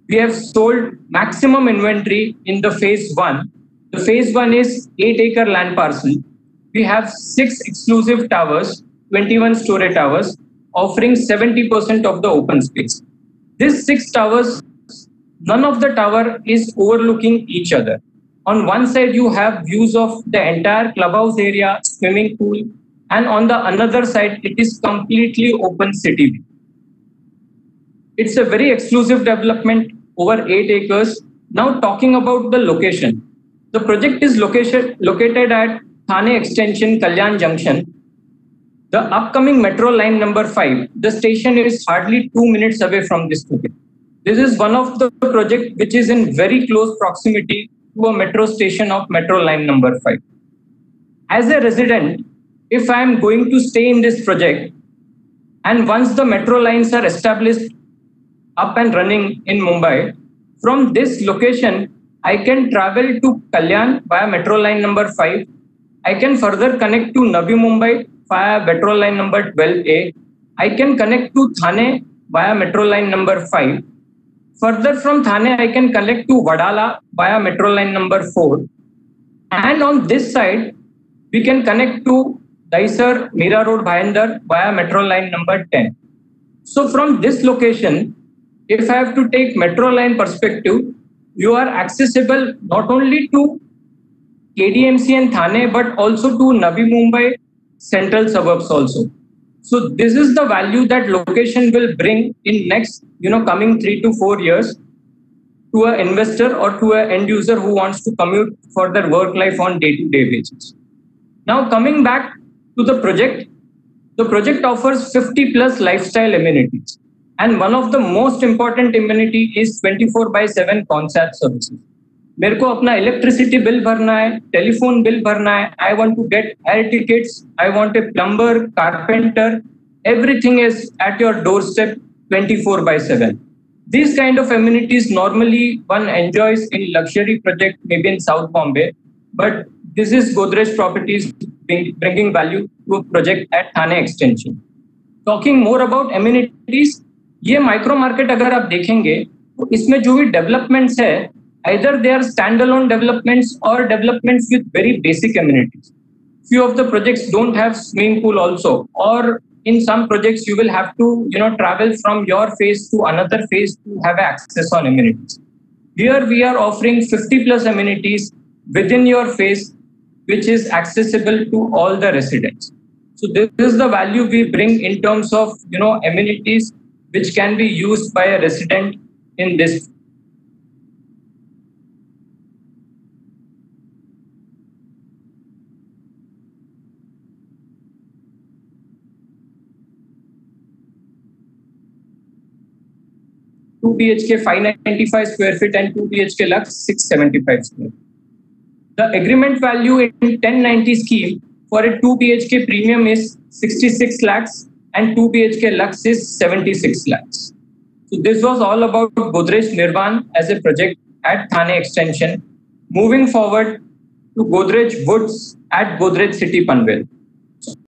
We have sold maximum inventory in the phase one. The phase one is 8-acre land parcel. We have 6 exclusive towers, 21 storage towers, offering 70% of the open space. These 6 towers, none of the tower is overlooking each other. On one side, you have views of the entire clubhouse area, swimming pool, and on the another side, it is completely open city view. It's a very exclusive development, over 8 acres. Now talking about the location. The project is located at Thane Extension, Kalyan Junction. The upcoming metro line number 5, the station is hardly 2 minutes away from this project. This is one of the project which is in very close proximity to a metro station of metro line number 5. As a resident, if I am going to stay in this project, and once the metro lines are established up and running in Mumbai, from this location, I can travel to Kalyan via metro line number 5. I can further connect to Navi Mumbai via metro line number 12A. I can connect to Thane via metro line number 5. Further from Thane, I can connect to Vadala via metro line number 4. And on this side, we can connect to Daisar, Mira Road, Bhayandar via metro line number 10. So from this location, if I have to take metro line perspective, you are accessible not only to KDMC and Thane, but also to Navi Mumbai central suburbs also. So this is the value that location will bring in next, coming 3 to 4 years to an investor or to an end user who wants to commute for their work life on day-to-day basis. Now coming back to the project offers 50 plus lifestyle amenities. And one of the most important amenity is 24/7 concierge services. मेरे को अपना electricity bill भरना है, telephone bill भरना है, I want to get air tickets, I want a plumber, carpenter, everything is at your doorstep 24/7. These kind of amenities normally one enjoys in luxury project, maybe in South Bombay, but this is Godrej Properties bringing value to a project at Thane Extension. Talking more about amenities, ये micro market अगर आप देखेंगे तो इसमें जो भी developments है, either they are standalone developments or developments with very basic amenities. Few of the projects don't have swimming pool also, or in some projects you will have to travel from your phase to another phase to have access on amenities. Here we are offering 50 plus amenities within your phase, which is accessible to all the residents. So this is the value we bring in terms of amenities which can be used by a resident in this. Two BHK 595 square feet and 2 BHK Lux 675 square. The agreement value in 1090 scheme for a 2 BHK premium is 66 lakhs and 2 BHK Lux is 76 lakhs. So this was all about Godrej Nirvan as a project at Thane Extension. Moving forward to Godrej Woods at Godrej City Panvel.